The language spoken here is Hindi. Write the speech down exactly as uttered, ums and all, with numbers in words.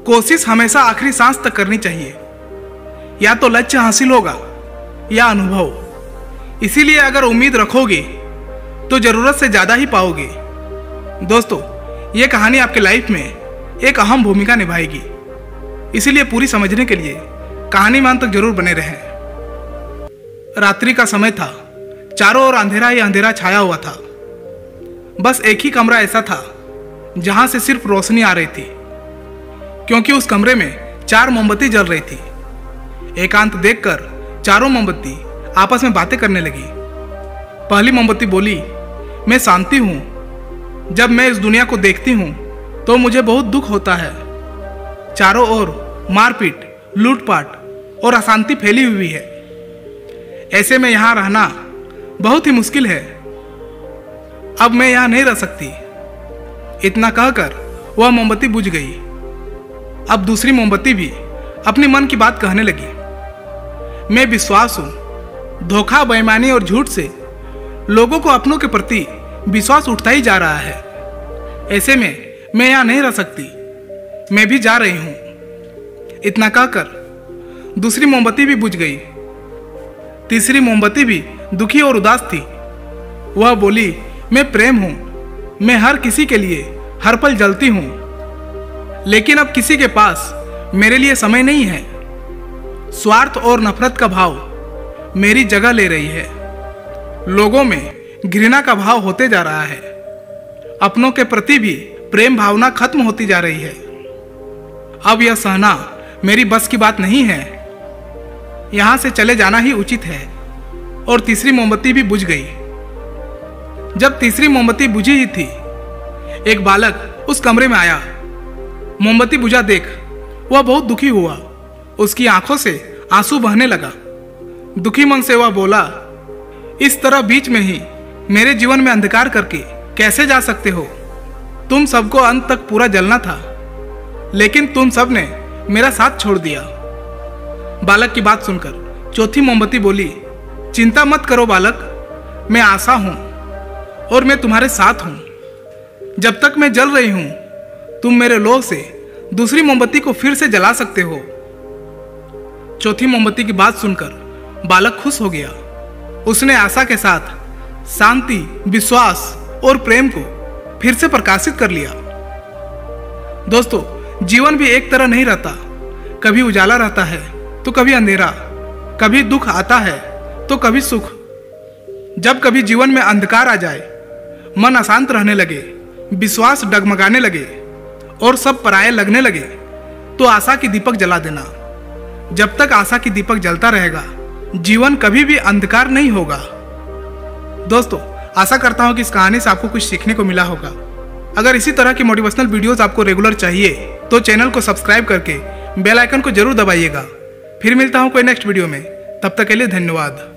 कोशिश हमेशा आखिरी सांस तक करनी चाहिए। या तो लक्ष्य हासिल होगा या अनुभव। इसीलिए अगर उम्मीद रखोगे तो जरूरत से ज्यादा ही पाओगे। दोस्तों, ये कहानी आपके लाइफ में एक अहम भूमिका निभाएगी, इसीलिए पूरी समझने के लिए कहानी मान तक जरूर बने रहें। रात्रि का समय था, चारों ओर अंधेरा ही अंधेरा छाया हुआ था। बस एक ही कमरा ऐसा था जहां से सिर्फ रोशनी आ रही थी, क्योंकि उस कमरे में चार मोमबत्ती जल रही थी। एकांत देखकर चारों मोमबत्ती आपस में बातें करने लगी। पहली मोमबत्ती बोली, मैं शांति हूं। जब मैं इस दुनिया को देखती हूं तो मुझे बहुत दुख होता है। चारों ओर मारपीट, लूटपाट और अशांति फैली हुई है। ऐसे में यहां रहना बहुत ही मुश्किल है। अब मैं यहां नहीं रह सकती। इतना कहकर वह मोमबत्ती बुझ गई। अब दूसरी मोमबत्ती भी अपने मन की बात कहने लगी। मैं विश्वास हूं। धोखा, बेईमानी और झूठ से लोगों को अपनों के प्रति विश्वास उठता ही जा रहा है। ऐसे में मैं यहां नहीं रह सकती। मैं भी जा रही हूं। इतना कहकर दूसरी मोमबत्ती भी बुझ गई। तीसरी मोमबत्ती भी दुखी और उदास थी। वह बोली, मैं प्रेम हूं। मैं हर किसी के लिए हर पल जलती हूं, लेकिन अब किसी के पास मेरे लिए समय नहीं है। स्वार्थ और नफरत का भाव मेरी जगह ले रही है। लोगों में घृणा का भाव होते जा रहा है। अपनों के प्रति भी प्रेम भावना खत्म होती जा रही है। अब यह सहना मेरी बस की बात नहीं है। यहां से चले जाना ही उचित है। और तीसरी मोमबत्ती भी बुझ गई। जब तीसरी मोमबत्ती बुझी ही थी, एक बालक उस कमरे में आया। मोमबत्ती बुझा देख वह बहुत दुखी हुआ। उसकी आंखों से आंसू बहने लगा। दुखी मन से वह बोला, इस तरह बीच में ही मेरे जीवन में अंधकार करके कैसे जा सकते हो? तुम सबको अंत तक पूरा जलना था, लेकिन तुम सबने मेरा साथ छोड़ दिया। बालक की बात सुनकर चौथी मोमबत्ती बोली, चिंता मत करो बालक, मैं आशा हूं और मैं तुम्हारे साथ हूं। जब तक मैं जल रही हूं, तुम मेरे लोह से दूसरी मोमबत्ती को फिर से जला सकते हो। चौथी मोमबत्ती की बात सुनकर बालक खुश हो गया। उसने आशा के साथ शांति, विश्वास और प्रेम को फिर से प्रकाशित कर लिया। दोस्तों, जीवन भी एक तरह नहीं रहता। कभी उजाला रहता है तो कभी अंधेरा, कभी दुख आता है तो कभी सुख। जब कभी जीवन में अंधकार आ जाए, मन अशांत रहने लगे, विश्वास डगमगाने लगे और सब पराये लगने लगे, तो आशा की दीपक जला देना। जब तक आशा की दीपक जलता रहेगा, जीवन कभी भी अंधकार नहीं होगा। दोस्तों, आशा करता हूं कि इस कहानी से आपको कुछ सीखने को मिला होगा। अगर इसी तरह की मोटिवेशनल वीडियोस आपको रेगुलर चाहिए तो चैनल को सब्सक्राइब करके बेल आइकन को जरूर दबाइएगा। फिर मिलता हूं कोई नेक्स्ट वीडियो में। तब तक के लिए धन्यवाद।